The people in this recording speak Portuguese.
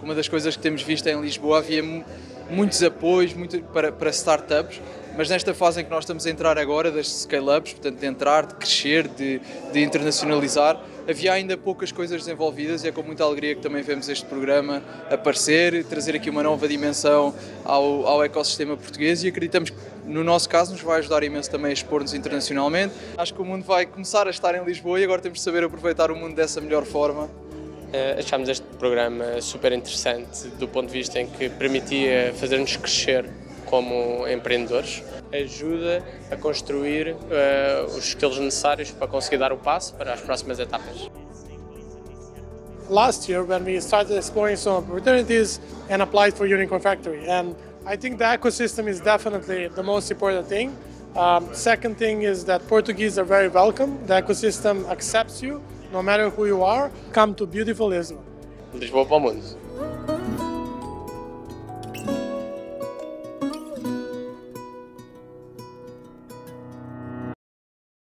uma das coisas que temos visto em Lisboa, havia muitos apoios para startups, mas nesta fase em que nós estamos a entrar agora, das scale-ups, portanto de entrar, de crescer, de internacionalizar, havia ainda poucas coisas desenvolvidas e é com muita alegria que também vemos este programa aparecer, trazer aqui uma nova dimensão ao ecossistema português e acreditamos que no nosso caso nos vai ajudar imenso também a expor-nos internacionalmente. Acho que o mundo vai começar a estar em Lisboa e agora temos de saber aproveitar o mundo dessa melhor forma. Achámos este programa super interessante do ponto de vista em que permitia fazer-nos crescer como empreendedores, ajuda a construir os skills necessários para conseguir dar o passo para as próximas etapas. Last year, when we started exploring some opportunities and applied for Unicorn Factory, and I think the ecosystem is definitely the most important thing. Second thing is that Portuguese are very welcome. The ecosystem accepts you, no matter who you are. Come to beautiful Lisbon. Lisboa para o mundo.